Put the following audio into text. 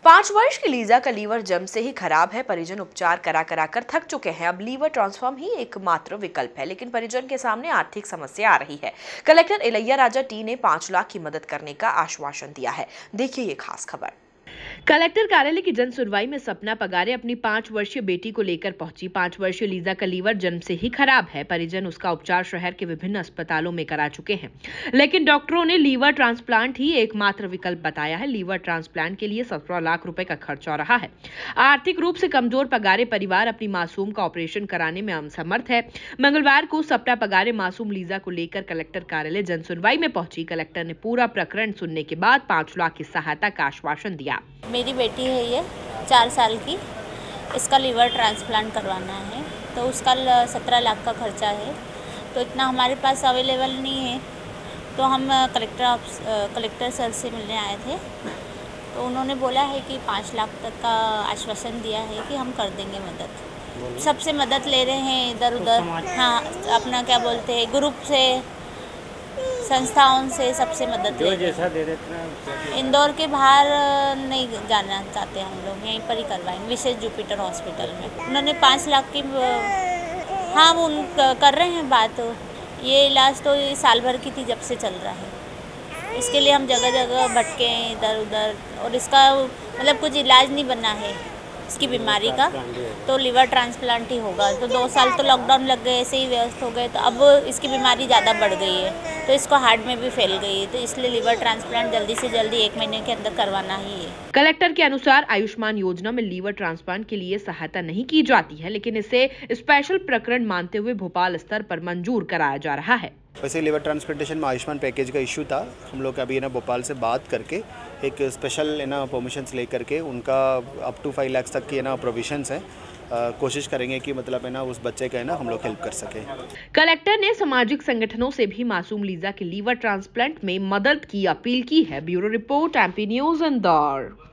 5 वर्ष की लीजा का लीवर जम से ही खराब है। परिजन उपचार करा कर थक चुके हैं। अब लीवर ट्रांसफॉर्म ही एकमात्र विकल्प है, लेकिन परिजन के सामने आर्थिक समस्या आ रही है। कलेक्टर इलैयाराजा टी ने 5 लाख की मदद करने का आश्वासन दिया है। देखिए ये खास खबर। कलेक्टर कार्यालय की जन सुनवाई में सपना पगारे अपनी 5 वर्षीय बेटी को लेकर पहुंची। 5 वर्षीय लीजा का लीवर जन्म से ही खराब है। परिजन उसका उपचार शहर के विभिन्न अस्पतालों में करा चुके हैं, लेकिन डॉक्टरों ने लीवर ट्रांसप्लांट ही एकमात्र विकल्प बताया है। लीवर ट्रांसप्लांट के लिए 17 लाख रुपए का खर्च हो रहा है। आर्थिक रूप से कमजोर पगारे परिवार अपनी मासूम का ऑपरेशन कराने में असमर्थ है। मंगलवार को सपना पगारे मासूम लीजा को लेकर कलेक्टर कार्यालय जन सुनवाई में पहुंची। कलेक्टर ने पूरा प्रकरण सुनने के बाद 5 लाख की सहायता का आश्वासन दिया। मेरी बेटी है, ये 4 साल की, इसका लीवर ट्रांसप्लांट करवाना है, तो उसका 17 लाख का खर्चा है। तो इतना हमारे पास अवेलेबल नहीं है, तो हम कलेक्टर सर से मिलने आए थे। तो उन्होंने बोला है कि 5 लाख तक का आश्वासन दिया है कि हम कर देंगे मदद। सबसे मदद ले रहे हैं इधर उधर, हाँ, अपना क्या बोलते हैं, ग्रुप से, संस्थाओं से, सबसे मदद ले रहे हैं। इंदौर के बाहर नहीं जाना चाहते हम लोग, यहीं पर ही करवाएंगे, विशेष जुपिटर हॉस्पिटल में। उन्होंने 5 लाख की, हाँ, वो कर रहे हैं बात। ये इलाज तो साल भर की थी, जब से चल रहा है। इसके लिए हम जगह जगह भटके हैं इधर उधर, और इसका मतलब कुछ इलाज नहीं बना है इसकी बीमारी का, तो लीवर ट्रांसप्लांट ही होगा। तो 2 साल तो लॉकडाउन लग गए, ऐसे ही व्यस्त हो गए, तो अब इसकी बीमारी ज़्यादा बढ़ गई है, तो इसको हार्ट में भी फैल गई है, तो इसलिए लीवर ट्रांसप्लांट जल्दी से जल्दी 1 महीने के अंदर करवाना ही है। कलेक्टर के अनुसार आयुष्मान योजना में लीवर ट्रांसप्लांट के लिए सहायता नहीं की जाती है, लेकिन इसे स्पेशल प्रकरण मानते हुए भोपाल स्तर पर मंजूर कराया जा रहा है। वैसे लीवर ट्रांसप्लांटेशन में आयुष्मान पैकेज का इशू था। हम लोग अभी भोपाल से बात करके एक स्पेशल परमिशंस ले करके उनका अप टू 5 लाख तक की प्रोविजंस है। कोशिश करेंगे कि मतलब उस बच्चे का हम लोग हेल्प कर सके। कलेक्टर ने सामाजिक संगठनों से भी मासूम लीजा के लीवर ट्रांसप्लांट में मदद की अपील की है। Bureau report, MP news, Indore.